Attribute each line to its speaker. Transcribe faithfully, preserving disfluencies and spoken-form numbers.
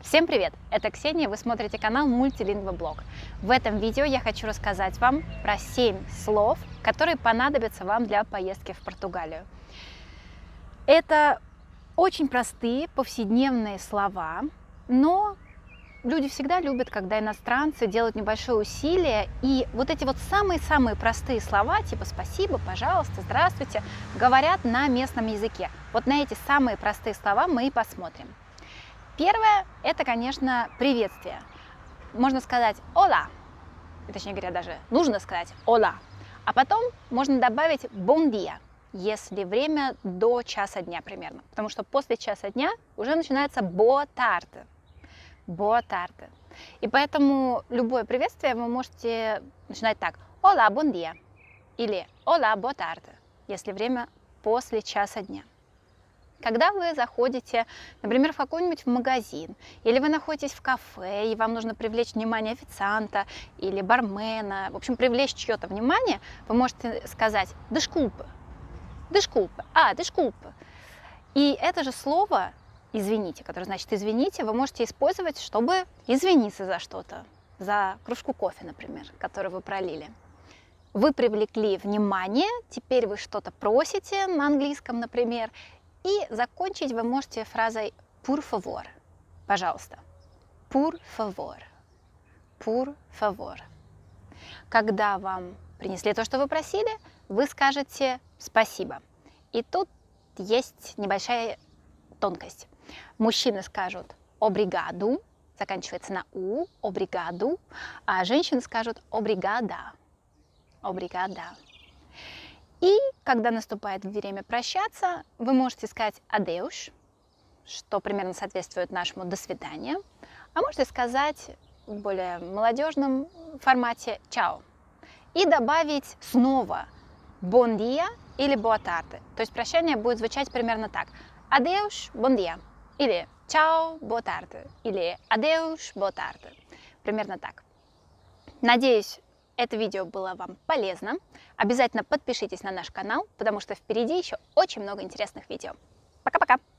Speaker 1: Всем привет! Это Ксения, вы смотрите канал Multilingva Blog. В этом видео я хочу рассказать вам про семь слов, которые понадобятся вам для поездки в Португалию. Это очень простые повседневные слова, но люди всегда любят, когда иностранцы делают небольшое усилие, и вот эти вот самые-самые простые слова, типа «спасибо», «пожалуйста», «здравствуйте», говорят на местном языке. Вот на эти самые простые слова мы и посмотрим. Первое – это, конечно, приветствие. Можно сказать «ола», точнее говоря, даже нужно сказать «ола», а потом можно добавить «bom dia», если время до часа дня примерно, потому что после часа дня уже начинается «boa tarde». «Boa tarde». И поэтому любое приветствие вы можете начинать так «Olá, bom dia» или «Olá, boa tarde», если время после часа дня. Когда вы заходите, например, в какой-нибудь магазин, или вы находитесь в кафе, и вам нужно привлечь внимание официанта или бармена, в общем, привлечь чье-то внимание, вы можете сказать «desculpe», «desculpe», «а, desculpe». И это же слово «извините», которое значит «извините», вы можете использовать, чтобы извиниться за что-то, за кружку кофе, например, которую вы пролили. Вы привлекли внимание, теперь вы что-то просите на английском, например, и закончить вы можете фразой «por favor», пожалуйста. «Por favor», «por favor». Когда вам принесли то, что вы просили, вы скажете «спасибо». И тут есть небольшая тонкость. Мужчины скажут «obrigado», заканчивается на «у», «obrigado», а женщины скажут «obrigada», «obrigada». И когда наступает время прощаться, вы можете сказать «adeus», что примерно соответствует нашему «до свидания», а можете сказать в более молодежном формате «ciao» и добавить снова «bom dia» или «boa tarde». То есть прощание будет звучать примерно так: «adeus, bom dia» или «ciao, boa tarde» или «adeus, boa tarde». Примерно так. Надеюсь, это видео было вам полезно. Обязательно подпишитесь на наш канал, потому что впереди еще очень много интересных видео. Пока-пока!